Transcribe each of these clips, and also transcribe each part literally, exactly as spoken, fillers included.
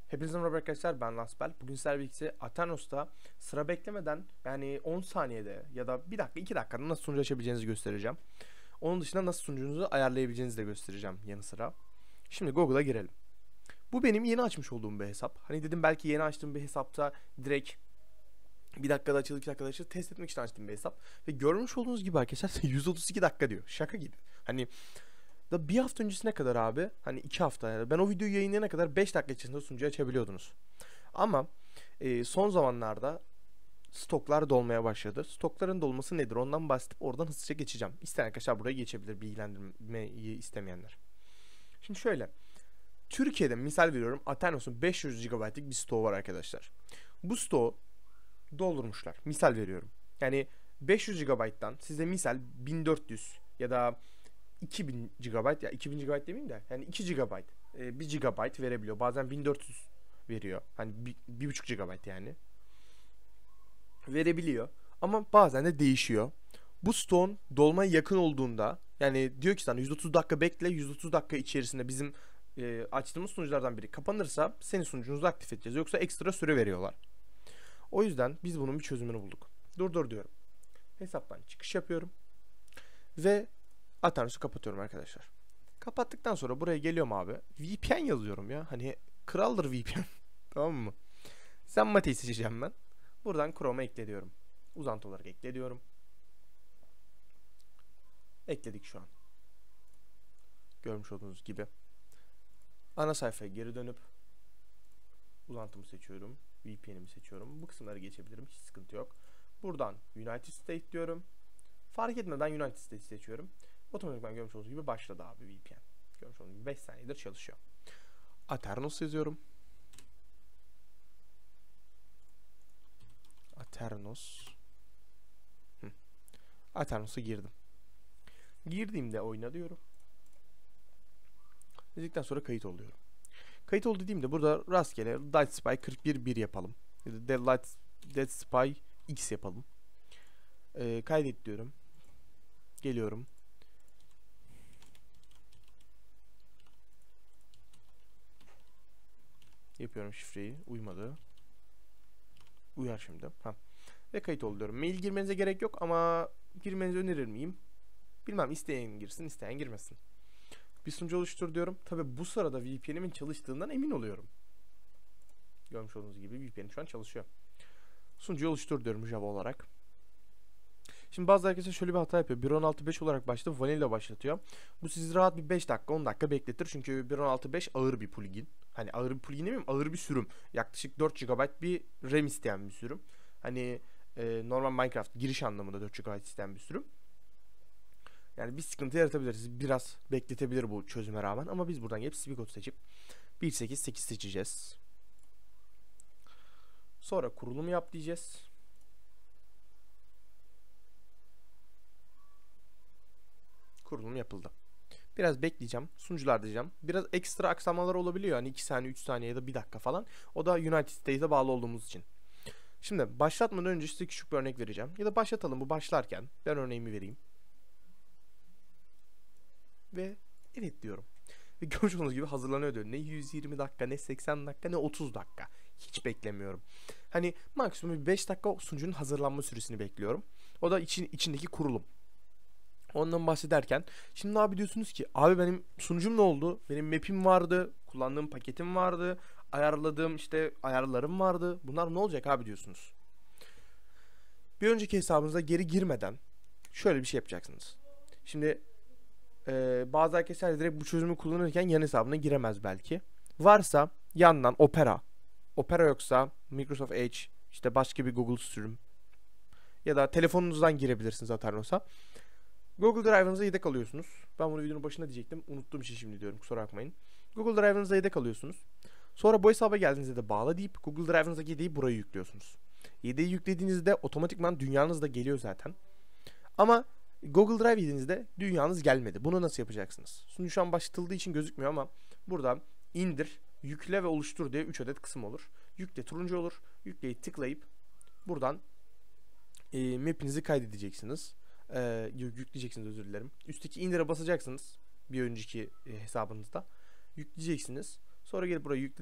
Hepinize merhaba arkadaşlar, ben Lasbel. Bugün sizlerle birlikte Aternos'ta sıra beklemeden yani on saniyede ya da bir dakika iki dakikada nasıl sunucu açabileceğinizi göstereceğim. Onun dışında nasıl sunucunuzu ayarlayabileceğinizi de göstereceğim yanı sıra. Şimdi Google'a girelim. Bu benim yeni açmış olduğum bir hesap. Hani dedim belki yeni açtığım bir hesapta direkt bir dakikada açılır, iki dakikada açılır, test etmek için açtığım bir hesap. Ve görmüş olduğunuz gibi arkadaşlar yüz otuz iki dakika diyor. Şaka gibi. Hani da bir hafta öncesine kadar abi, hani iki hafta yani ben o videoyu yayınlayana kadar beş dakika içerisinde sunucu açabiliyordunuz. Ama e, son zamanlarda stoklar dolmaya başladı. Stokların dolması nedir? Ondan bahsedip oradan hızlıca geçeceğim. İsteyen arkadaşlar buraya geçebilir, bilgilendirmeyi istemeyenler. Şimdi şöyle. Türkiye'de misal veriyorum, Aternos'un beş yüz gigabaytlık bir stoğu var arkadaşlar. Bu stoğu doldurmuşlar. Misal veriyorum. Yani beş yüz gigabayttan size misal bin dört yüz ya da iki bin gigabayt, ya iki bin gigabayt demeyeyim de yani iki gigabayt, e, bir gigabayt verebiliyor. Bazen bin dört yüz veriyor. Hani bir, bir buçuk gigabayt yani verebiliyor. Ama bazen de değişiyor. Bu stone dolmaya yakın olduğunda yani diyor ki sana yüz otuz dakika bekle, yüz otuz dakika içerisinde bizim e, açtığımız sunuculardan biri kapanırsa senin sunucunuzu aktif edeceğiz. Yoksa ekstra süre veriyorlar. O yüzden biz bunun bir çözümünü bulduk. Dur dur diyorum. Hesaptan çıkış yapıyorum. Ve Aternos'u kapatıyorum arkadaşlar. Kapattıktan sonra buraya geliyorum abi. V P N yazıyorum ya. Hani kraldır V P N. Tamam mı? Zenmate'yi seçeceğim ben. Buradan Chrome'a ekle diyorum. Uzantı olarak ekle diyorum. Ekledik şu an. Görmüş olduğunuz gibi. Ana sayfaya geri dönüp uzantımı seçiyorum. V P N'imi seçiyorum. Bu kısımları geçebilirim. Hiç sıkıntı yok. Buradan United States diyorum. Fark etmeden United States seçiyorum. Otomatikman görmüş olduğunuz gibi başladı abi V P N. Görmüş olduğunuz gibi beş saniyedir çalışıyor. Aternos yazıyorum. Aternos. Hı. Aternos'a girdim. Girdiğimde oyna diyorum. Dedikten sonra kayıt oluyorum. Kayıt ol dediğimde burada rastgele Dead Spy kırk bir bir yapalım. Ya da Dead, Dead Spy X yapalım. Ee, kaydet diyorum. Geliyorum. Yapıyorum şifreyi. Uymadı. Uyar şimdi. Ha. Ve kayıt ol diyorum. Mail girmenize gerek yok ama girmenizi önerir miyim? Bilmem, isteyen girsin, isteyen girmesin. Bir sunucu oluştur diyorum. Tabi bu sırada V P N'imin çalıştığından emin oluyorum. Görmüş olduğunuz gibi V P N şu an çalışıyor. Sunucuyu oluştur diyorum Java olarak. Şimdi bazı arkadaşlar şöyle bir hata yapıyor. bir nokta on altı nokta beş olarak başlatıp vanilla başlatıyor. Bu sizi rahat bir beş dakika on dakika bekletir. Çünkü bir nokta on altı nokta beş ağır bir plugin. Hani ağır bir plugin demeyeyim, ağır bir sürüm. Yaklaşık dört gigabayt bir RAM isteyen bir sürüm. Hani e, normal Minecraft giriş anlamında dört gigabayt isteyen bir sürüm. Yani bir sıkıntı yaratabiliriz. Biraz bekletebilir bu çözüme rağmen. Ama biz buradan gelip speed code seçip bir nokta sekiz nokta sekiz seçeceğiz. Sonra kurulum yap diyeceğiz. Kurulum yapıldı. Biraz bekleyeceğim. Sunucular diyeceğim. Biraz ekstra aksamalar olabiliyor. Hani iki saniye, üç saniye ya da bir dakika falan. O da United States'e bağlı olduğumuz için. Şimdi başlatmadan önce size küçük bir örnek vereceğim. Ya da başlatalım, bu başlarken. Ben örneğimi vereyim. Ve evet diyorum. Ve görmüş olduğunuz gibi hazırlanıyor diyor. Ne yüz yirmi dakika, ne seksen dakika, ne otuz dakika. Hiç beklemiyorum. Hani maksimum beş dakika sunucunun hazırlanma süresini bekliyorum. O da için, içindeki kurulum. Ondan bahsederken şimdi abi diyorsunuz ki abi benim sunucum ne oldu? Benim map'im vardı, kullandığım paketim vardı, ayarladığım işte ayarlarım vardı. Bunlar ne olacak abi diyorsunuz. Bir önceki hesabınıza geri girmeden şöyle bir şey yapacaksınız. Şimdi e, bazı arkadaşlar direkt bu çözümü kullanırken yan hesabına giremez belki. Varsa yandan Opera, Opera yoksa Microsoft Edge, işte başka bir Google sürüm ya da telefonunuzdan girebilirsiniz Aternos'a. Google Drive'ınıza yedek alıyorsunuz. Ben bunu videonun başında diyecektim. Unuttuğum için şimdi diyorum. Kusura bakmayın. Google Drive'ınıza yedek alıyorsunuz. Sonra bu hesaba geldiğinizde de bağla deyip Google Drive'ınızdaki yedeği buraya yüklüyorsunuz. Yedeği yüklediğinizde otomatikman dünyanız da geliyor zaten. Ama Google Drive yediğinizde dünyanız gelmedi. Bunu nasıl yapacaksınız? Sunucu şu an başlatıldığı için gözükmüyor ama burada indir, yükle ve oluştur diye üç adet kısım olur. Yükle turuncu olur. Yükleyi tıklayıp buradan e, map'inizi kaydedeceksiniz. Ee, yükleyeceksiniz, özür dilerim. Üstteki indir'e basacaksınız. Bir önceki e, hesabınızda. Yükleyeceksiniz. Sonra gelip buraya yükle deyip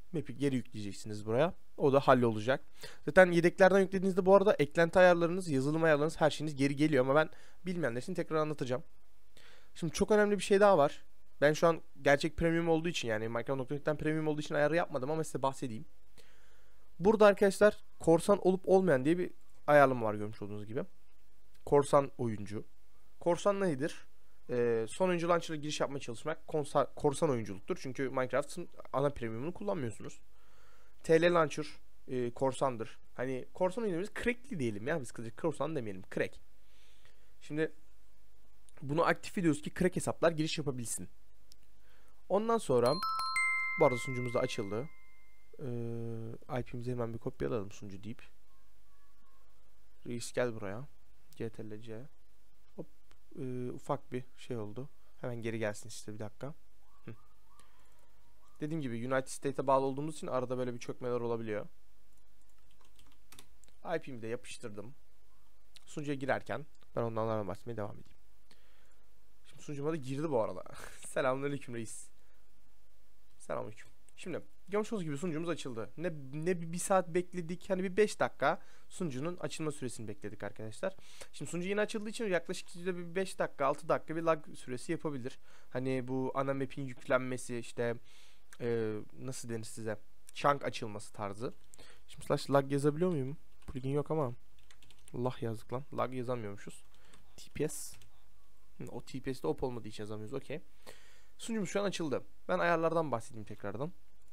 Map'i geri yükleyeceksiniz buraya. O da hallolacak. Zaten yedeklerden yüklediğinizde bu arada eklenti ayarlarınız, yazılım ayarlarınız, her şeyiniz geri geliyor ama ben bilmeyenler için tekrar anlatacağım. Şimdi çok önemli bir şey daha var. Ben şu an gerçek premium olduğu için, yani Minecraft nokta net'ten premium olduğu için ayarı yapmadım ama size bahsedeyim. Burada arkadaşlar korsan olup olmayan diye bir ayarlama var, görmüş olduğunuz gibi. Korsan oyuncu. Korsan nedir? Ee, son oyuncu launcher'a giriş yapmaya çalışmak konsa, korsan oyunculuktur. Çünkü Minecraft'ın ana premiumunu kullanmıyorsunuz. T L launcher e, korsandır. Hani korsan oyuncularımız crackli diyelim ya, biz kısaca korsan demeyelim, crack. Şimdi bunu aktif ediyoruz ki crack hesaplar giriş yapabilsin. Ondan sonra bu arada sunucumuz da açıldı. Ee, I P'mizi hemen bir kopyalayalım sunucu deyip. Reis gel buraya. C T L C. Hop. Ee, ufak bir şey oldu. Hemen geri gelsin işte, bir dakika. Hı. Dediğim gibi United States'e bağlı olduğumuz için arada böyle bir çökmeler olabiliyor. I P'mi de yapıştırdım. Sunucuya girerken ben ondan bahsetmeye devam edeyim. Şimdi sunucuma da girdi bu arada. Selamünaleyküm reis. Selamünaleyküm. Şimdi görmüş olduğunuz gibi sunucumuz açıldı. Ne ne bir, bir saat bekledik. Hani bir beş dakika sunucunun açılma süresini bekledik arkadaşlar. Şimdi sunucu yeni açıldığı için yaklaşık bir beş dakika altı dakika bir lag süresi yapabilir. Hani bu ana map'in yüklenmesi, işte e, nasıl denir size, chunk açılması tarzı. Şimdi slash lag yazabiliyor muyum? Plugin yok ama Allah yazdık lan. Lag yazamıyormuşuz. T P S. O T P S'de op olmadığı için yazamıyoruz. Okey. Sunucumuz şu an açıldı. Ben ayarlardan bahsedeyim tekrardan.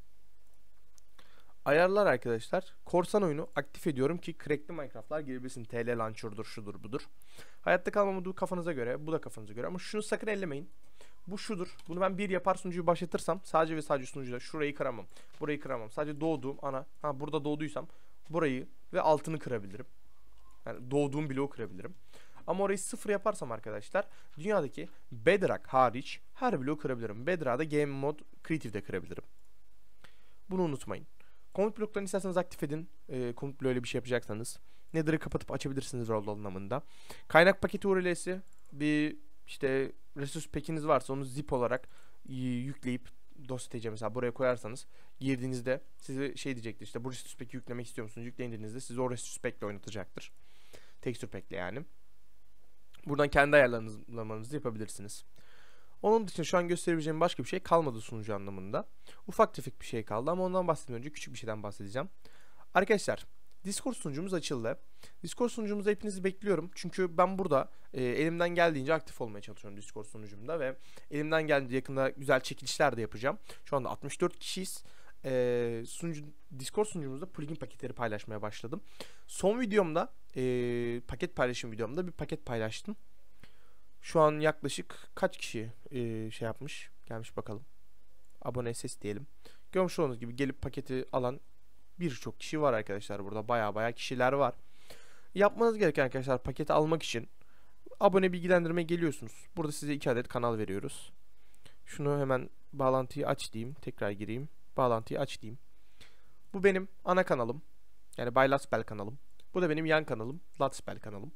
Ayarlar arkadaşlar. Korsan oyunu aktif ediyorum ki crackli Minecraft'lar girebilsin. T L launcher'dur, şudur budur. Hayatta kalma modu kafanıza göre. Bu da kafanıza göre. Ama şunu sakın ellemeyin. Bu şudur. Bunu ben bir yapar sunucuyu başlatırsam sadece ve sadece sunucuda şurayı kıramam. Burayı kıramam. Sadece doğduğum ana. Ha, burada doğduysam burayı ve altını kırabilirim. Yani doğduğum bloğu kırabilirim. Ama orayı sıfır yaparsam arkadaşlar dünyadaki Bedrock hariç her bloğu kırabilirim. Bedrock'da Game Mode Creative'de kırabilirim. Bunu unutmayın. Komut bloklarını isterseniz aktif edin. E, komut bloğu öyle bir şey yapacaksanız. Nether'ı kapatıp açabilirsiniz rol anlamında. Kaynak paketi U R L'si, bir işte resource pack'iniz varsa onu zip olarak yükleyip dosyaya mesela buraya koyarsanız girdiğinizde size şey diyecektir, işte bu resource pack'i yüklemek istiyor musunuz? Yüklediğinizde sizi o resource pack'le oynatacaktır. Texture pack'le yani. Buradan kendi ayarlamanızı yapabilirsiniz. Onun dışında şu an gösterebileceğim başka bir şey kalmadı sunucu anlamında. Ufak tefek bir şey kaldı ama ondan bahsetmeden önce küçük bir şeyden bahsedeceğim. Arkadaşlar, Discord sunucumuz açıldı. Discord sunucumuzda hepinizi bekliyorum. Çünkü ben burada e, elimden geldiğince aktif olmaya çalışıyorum Discord sunucumda ve elimden geldiğince yakında güzel çekilişler de yapacağım. Şu anda altmış dört kişiyiz. E, sunucu, Discord sunucumuzda plugin paketleri paylaşmaya başladım. Son videomda, e, paket paylaşım videomda bir paket paylaştım. Şu an yaklaşık kaç kişi e, şey yapmış, gelmiş bakalım. Abone ses diyelim. Görmüş olduğunuz gibi gelip paketi alan birçok kişi var arkadaşlar burada. Baya baya kişiler var. Yapmanız gereken arkadaşlar, paketi almak için abone bilgilendirme geliyorsunuz. Burada size iki adet kanal veriyoruz. Şunu hemen bağlantıyı aç diyeyim. Tekrar gireyim. Bağlantıyı aç diyeyim. Bu benim ana kanalım. Yani Bay Latspel kanalım. Bu da benim yan kanalım. Latspel kanalım.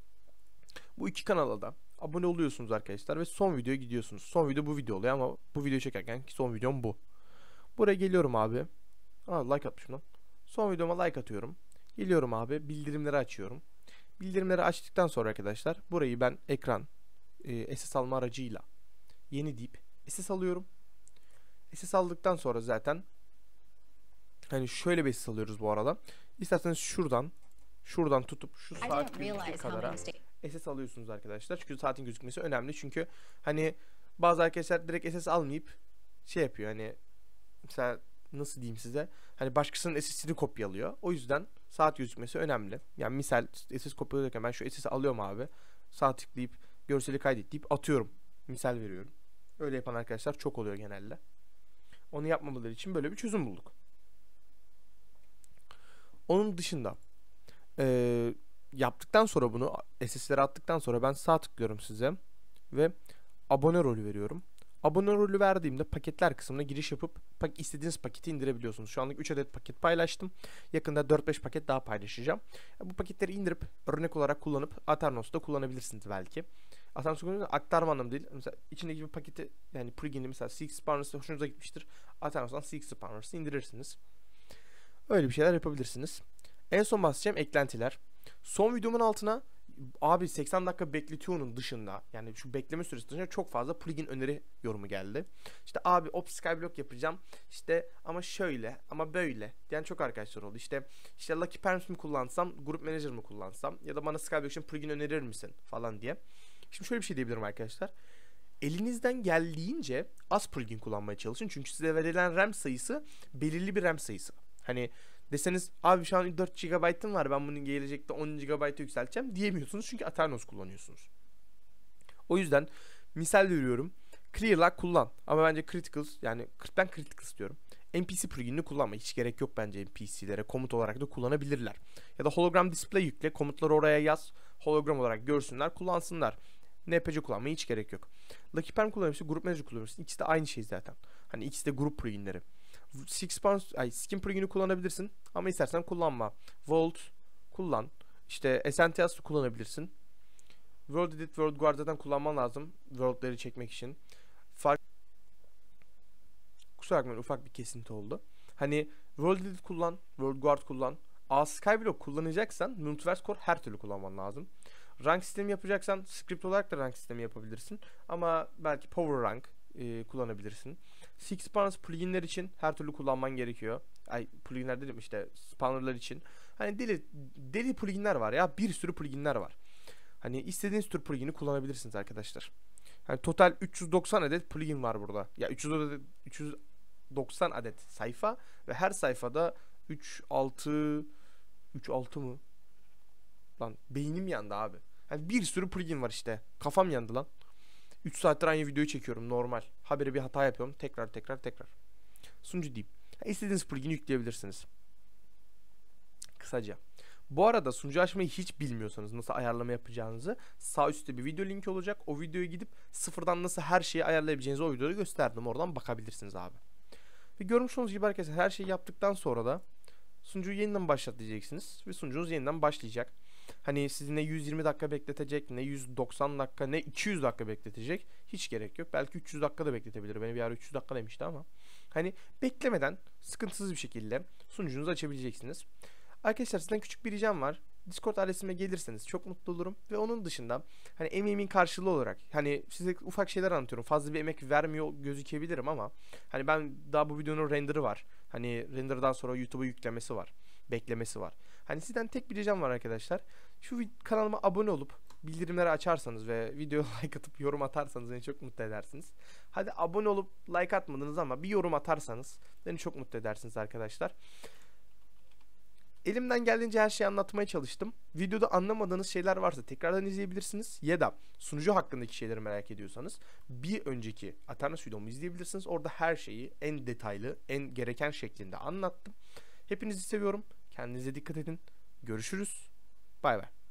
Bu iki kanala da abone oluyorsunuz arkadaşlar ve son videoya gidiyorsunuz. Son video bu video oluyor ama bu videoyu çekerken son videom bu. Buraya geliyorum abi. Aa, like atmışım lan. Son videoma like atıyorum. Geliyorum abi, bildirimleri açıyorum. Bildirimleri açtıktan sonra arkadaşlar burayı ben ekran e, S S alma aracıyla yeni deyip S S alıyorum. S S aldıktan sonra zaten hani şöyle bir S S alıyoruz bu arada. İsterseniz şuradan şuradan tutup şu saat gözüktüğü kadar S S alıyorsunuz arkadaşlar. Çünkü saatin gözükmesi önemli. Çünkü hani bazı arkadaşlar direkt S S almayıp şey yapıyor, hani mesela nasıl diyeyim size, hani başkasının S S'ini kopyalıyor. O yüzden saat gözükmesi önemli. Yani misal S S kopyalıyorken ben şu S S'i alıyorum abi. Sağ tıklayıp görseli kaydet deyip atıyorum. Misal veriyorum. Öyle yapan arkadaşlar çok oluyor genelde. Onu yapmamaları için böyle bir çözüm bulduk. Onun dışında eee yaptıktan sonra bunu S S'lere attıktan sonra ben sağ tıklıyorum size ve abone rolü veriyorum. Abone rolü verdiğimde paketler kısmına giriş yapıp istediğiniz paketi indirebiliyorsunuz. Şu anlık üç adet paket paylaştım. Yakında dört beş paket daha paylaşacağım. Bu paketleri indirip örnek olarak kullanıp Aternos'ta kullanabilirsiniz belki. Aternos kullanıyorsanız aktarma anlamı değil. Mesela içindeki bir paketi yani plugin'i mesela C X Spawners'ı hoşunuza gitmiştir. Aternos'tan C X Spawners'ı indirirsiniz. Öyle bir şeyler yapabilirsiniz. En son bahsedeceğim eklentiler. Son videomun altına abi seksen dakika bekletiyor'nun dışında yani şu bekleme süresi dışında çok fazla plugin öneri yorumu geldi. İşte abi Op Skyblock yapacağım işte ama şöyle ama böyle diyen çok arkadaşlar oldu. İşte işte Lucky Perms mi kullansam, Group Manager mı kullansam ya da bana Skyblock için plugin önerir misin falan diye. Şimdi şöyle bir şey diyebilirim arkadaşlar. Elinizden geldiğince az plugin kullanmaya çalışın. Çünkü size verilen RAM sayısı belirli bir RAM sayısı. Hani deseniz abi şu an dört gigabayt'ım var ben bunu gelecekte on gigabayt'a yükselteceğim diyemiyorsunuz çünkü Aternos kullanıyorsunuz. O yüzden misal veriyorum. Clearlock kullan ama bence Critical yani ben Critical istiyorum. N P C pluginini kullanma. Hiç gerek yok bence N P C'lere. Komut olarak da kullanabilirler. Ya da hologram display yükle. Komutları oraya yaz. Hologram olarak görsünler, kullansınlar. N P C kullanmaya hiç gerek yok. Lucky Perm kullanabilirsin, Group Manager kullanabilirsin. İkisi de aynı şey zaten. Hani ikisi de grup pluginleri. Six Pounds, ay Skin plugin'i kullanabilirsin ama istersen kullanma. Vault kullan. İşte Essentials kullanabilirsin. World Edit, World Guard zaten kullanman lazım. World'leri çekmek için. Fark Kusura bakmayın ufak bir kesinti oldu. Hani World Edit kullan, World Guard kullan. A Skyblock kullanacaksan Multiverse Core her türlü kullanman lazım. Rank sistemi yapacaksan script olarak da rank sistemi yapabilirsin. Ama belki Power Rank e, kullanabilirsin. Six Spawns pluginler için her türlü kullanman gerekiyor. Ay pluginler dedim işte spawnerlar için. Hani deli deli pluginler var ya, bir sürü pluginler var. Hani istediğiniz tür plugin'i kullanabilirsiniz arkadaşlar. Hani total üç yüz doksan adet plugin var burada. Ya üç yüz adet, üç yüz doksan adet sayfa ve her sayfada üç altı üç altı mı? Lan beynim yandı abi. Hani bir sürü plugin var işte. Kafam yandı lan. üç saattir aynı videoyu çekiyorum normal. Habire bir hata yapıyorum. Tekrar tekrar tekrar. Sunucu diyeyim. İstediğiniz plugin'i yükleyebilirsiniz. Kısaca. Bu arada sunucu açmayı hiç bilmiyorsanız nasıl ayarlama yapacağınızı sağ üstte bir video linki olacak. O videoya gidip sıfırdan nasıl her şeyi ayarlayabileceğinizi o videoda gösterdim. Oradan bakabilirsiniz abi. Ve görmüş olduğunuz gibi arkadaşlar her şeyi yaptıktan sonra da sunucuyu yeniden başlat diyeceksiniz. Ve sunucunuz yeniden başlayacak. Hani sizi ne yüz yirmi dakika bekletecek, ne yüz doksan dakika, ne iki yüz dakika bekletecek. Hiç gerek yok. Belki üç yüz dakika da bekletebilir. Beni bir ara üç yüz dakika demişti ama. Hani beklemeden sıkıntısız bir şekilde sunucunuzu açabileceksiniz. Arkadaşlar sizden küçük bir ricam var. Discord adresime gelirseniz çok mutlu olurum. Ve onun dışında hani emeğimin karşılığı olarak hani size ufak şeyler anlatıyorum. Fazla bir emek vermiyor gözükebilirim ama hani ben daha bu videonun render'ı var. Hani render'dan sonra YouTube'a yüklemesi var. Beklemesi var. Hani sizden tek bir ricam var arkadaşlar. Şu kanalıma abone olup bildirimleri açarsanız ve videoya like atıp yorum atarsanız beni çok mutlu edersiniz. Hadi abone olup like atmadınız ama bir yorum atarsanız beni çok mutlu edersiniz arkadaşlar. Elimden geldiğince her şeyi anlatmaya çalıştım. Videoda anlamadığınız şeyler varsa tekrardan izleyebilirsiniz. Ya da sunucu hakkındaki şeyleri merak ediyorsanız bir önceki Aternos videomu izleyebilirsiniz. Orada her şeyi en detaylı, en gereken şeklinde anlattım. Hepinizi seviyorum. Kendinize dikkat edin. Görüşürüz. Bay bay.